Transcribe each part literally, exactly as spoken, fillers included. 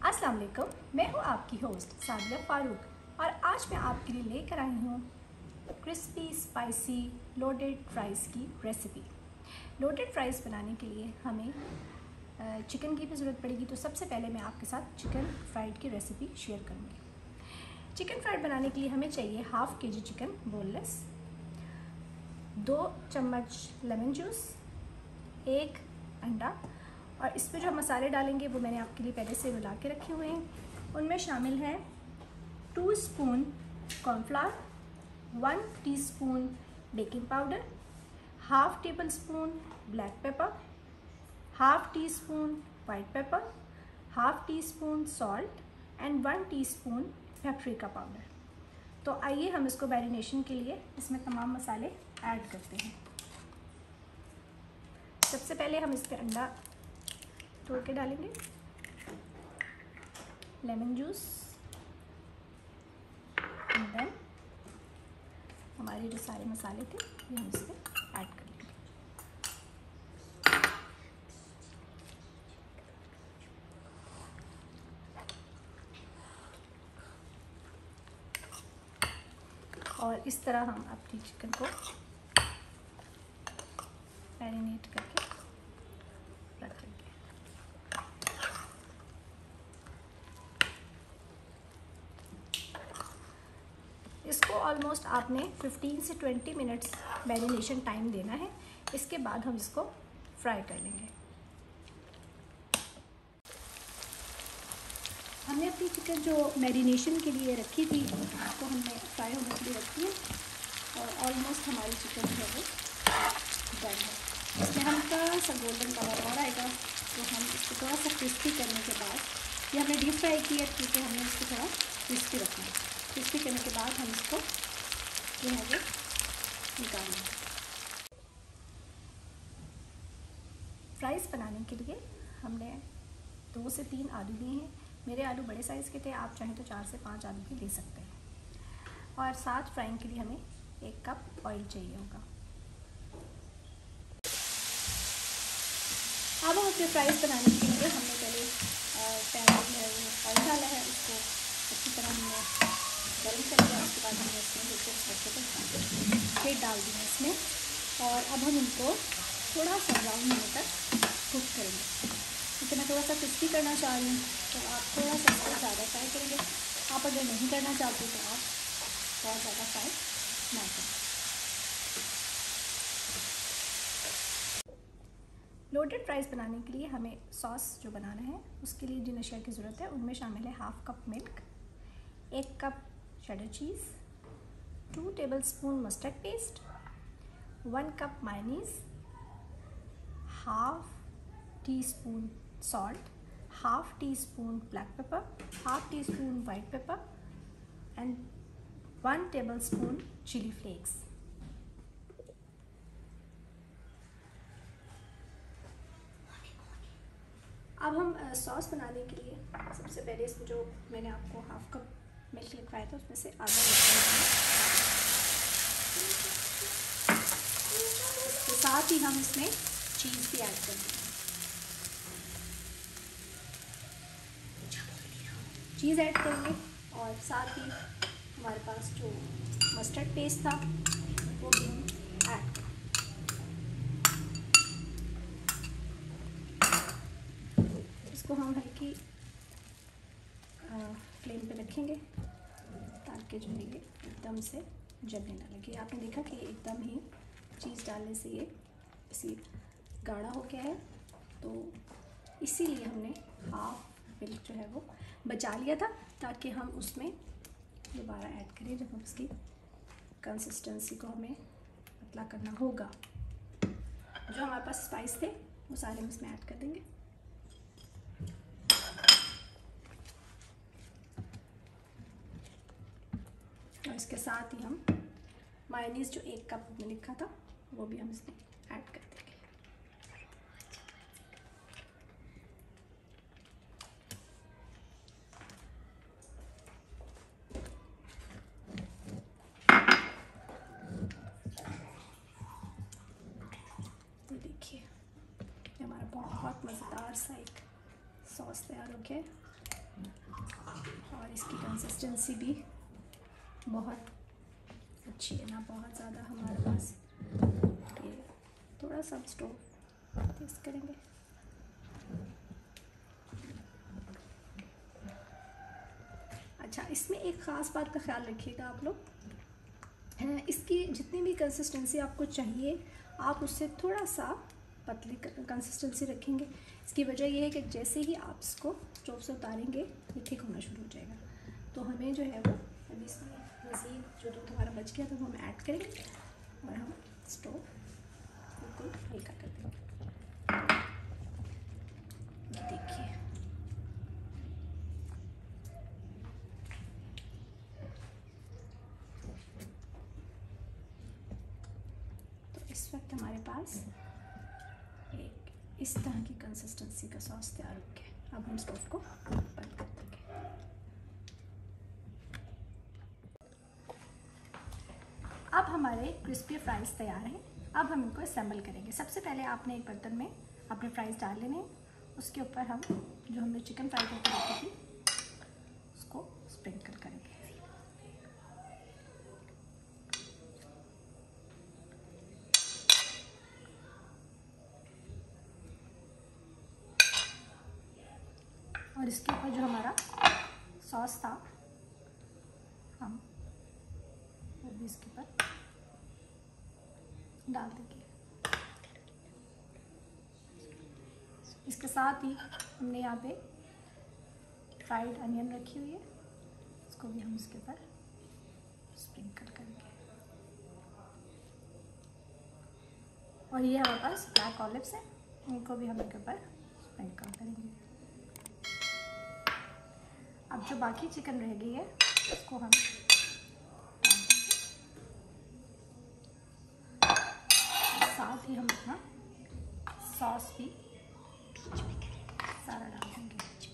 अस्सलाम वालेकुम, मैं हूँ आपकी होस्ट सादिया फारूक और आज मैं आपके लिए लेकर आई हूँ क्रिस्पी स्पाइसी लोडेड फ्राइज़ की रेसिपी। लोडेड फ्राइज़ बनाने के लिए हमें चिकन की भी ज़रूरत पड़ेगी, तो सबसे पहले मैं आपके साथ चिकन फ्राइड की रेसिपी शेयर करूँगी। चिकन फ्राइड बनाने के लिए हमें चाहिए हाफ़ के जी चिकन बोनलेस, दो चम्मच लेमन जूस, एक अंडा, और इस पे जो मसाले डालेंगे वो मैंने आपके लिए पहले से मिला के रखे हुए हैं। उनमें शामिल है two spoon cornflour, one teaspoon baking powder, half tablespoon black pepper, half teaspoon white pepper, half teaspoon salt and one teaspoon paprika powder. तो आइए हम इसको मैरिनेशन के लिए इसमें तमाम मसाले ऐड करते हैं। सबसे पहले हम इस पर अंडा तोड़ के डालेंगे, लेमन जूस, एंड देन हमारे जो सारे मसाले थे ये हम इसमें ऐड कर लेंगे। और इस तरह हम अपनी चिकन को मैरिनेट करके रख लेंगे। इसको ऑलमोस्ट आपने फिफ्टीन से ट्वेंटी मिनट्स मैरिनेशन टाइम देना है। इसके बाद हम इसको फ्राई कर लेंगे। हमने अपनी चिकन जो मैरिनेशन के लिए रखी थी तो हमने फ्राई होने के लिए रखी है और ऑलमोस्ट हमारी चिकन जो है वो डन है। इसमें हल्का सा गोल्डन कलर और आएगा तो हम इसको थोड़ा सा क्रिस्पी करने के बाद, ये हमने डीप फ्राई किया क्योंकि हमने इसको थोड़ा क्रिस्पी रखना है। क्रिस्पी करने के बाद हम इसको जो है वो निकालेंगे। फ्राइज़ बनाने के लिए हमने दो से तीन आलू लिए हैं। मेरे आलू बड़े साइज़ के थे, आप चाहें तो चार से पाँच आलू भी ले सकते हैं। और साथ फ्राइंग के लिए हमें एक कप ऑयल चाहिए होगा। अब हम अपने फ्राइज़ बनाने के लिए हमने पहले पैन में ऑयल डाला है, उसको अच्छी तरह हमने गर्म कर लिया। उसके बाद हमने इसमें बिल्कुल फिर डाल दिया इसमें, और अब हम इनको थोड़ा सा ब्राउन होने तक कुक करेंगे। क्योंकि मैं थोड़ा सा क्रिस्पी करना चाह रही हूँ तो आप थोड़ा सा इसको ज़्यादा फ्राई करेंगे। आप अगर नहीं करना चाहते तो आप बहुत ज़्यादा फ्राई ना करें। लोडेड फ्राइज़ बनाने के लिए हमें सॉस जो बनाना है उसके लिए जिन अशिया की ज़रूरत है उनमें शामिल है हाफ़ कप मिल्क, एक cup cheddar cheese, two tablespoon mustard paste, one cup mayonnaise, half teaspoon salt, half teaspoon black pepper, half teaspoon white pepper and one tablespoon chilli flakes. अब हम sauce बनाने के लिए सबसे पहले इसमें जो मैंने आपको हाफ कप मिल्क लिखवाया था उसमें से आधा लिखवाया। इसके साथ ही हम इसमें चीज़ भी ऐड कर देंगे। चीज़ ऐड करेंगे और साथ ही हमारे पास जो मस्टर्ड पेस्ट था वो भी हम ऐड करेंगे। इसको हम हल्की फ्लेम पे रखेंगे ताकि जो है ये एकदम से जलने ना लगे। आपने देखा कि एकदम ही चीज़ डालने से ये इसी गाढ़ा हो गया है, तो इसीलिए हमने हाफ मिल्क जो है वो बचा लिया था ताकि हम उसमें दोबारा ऐड करें जब हम उसकी कंसिस्टेंसी को हमें पतला करना होगा। जो हमारे पास स्पाइस थे वो सारे हम इसमें ऐड कर देंगे। और इसके साथ ही हम मायोनीज़ जो एक कप में लिखा था वो भी हम इसमें ऐड कर देंगे। तो देखिए हमारा बहुत मज़ेदार सा एक सॉस तैयार हो गया है। और इसकी कंसिस्टेंसी भी बहुत अच्छी है ना, बहुत ज़्यादा हमारे पास। ये थोड़ा सा स्टोव टेस्ट करेंगे। अच्छा, इसमें एक ख़ास बात का ख्याल रखिएगा आप लोग, इसकी जितनी भी कंसिस्टेंसी आपको चाहिए आप उससे थोड़ा सा पतली कंसिस्टेंसी रखेंगे। इसकी वजह यह है कि जैसे ही आप इसको स्टोव से उतारेंगे ये थिक होना शुरू हो जाएगा। तो हमें जो है वो अभी इसमें मज़ीद जो दूध हमारा बच गया तो हम ऐड करेंगे और हम स्टोव बिल्कुल हल्का कर देंगे। देखिए तो इस वक्त हमारे पास एक इस तरह की कंसिस्टेंसी का सॉस तैयार हो गया। अब हम स्टोव को बंद कर देंगे। अब हमारे क्रिस्पी फ्राइज़ तैयार हैं। अब हम इनको असेंबल करेंगे। सबसे पहले आपने एक बर्तन में अपने फ्राइज़ डाल लेने, उसके ऊपर हम जो हमने चिकन फ्राई करके रखी थी उसको स्प्रिंकल करेंगे। और इसके ऊपर जो हमारा सॉस था हम वो भी इसके ऊपर डाल देंगे। इसके साथ ही हमने यहाँ पे फ्राइड अनियन रखी हुई है, इसको भी हम इसके ऊपर स्प्रिंकल करेंगे। और ये हमारे पास ब्लैक ऑलिव्स हैं, इनको भी हम इनके ऊपर स्प्रिंकल करेंगे। अब जो बाकी चिकन रह गई है उसको हम साथ ही हम अपना सॉस भी सारा डाल देंगे।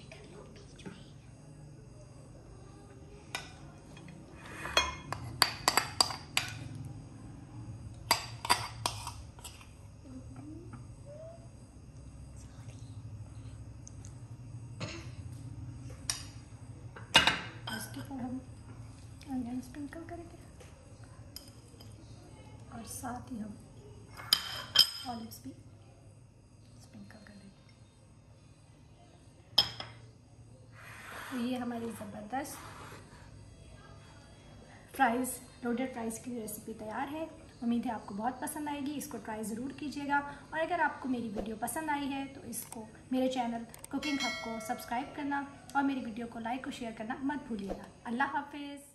इसके ऊपर हम अनियन स्प्रिंकल करेंगे और साथ ही हम ऑलिव्स भी स्प्रिंकल कर देंगे। तो ये हमारी ज़बरदस्त फ्राइज़ लोडेड फ्राइज़ की रेसिपी तैयार है। उम्मीद है आपको बहुत पसंद आएगी। इसको ट्राई ज़रूर कीजिएगा और अगर आपको मेरी वीडियो पसंद आई है तो इसको मेरे चैनल कुकिंग हब को सब्सक्राइब करना और मेरी वीडियो को लाइक और शेयर करना मत भूलिएगा। अल्लाह हाफिज़।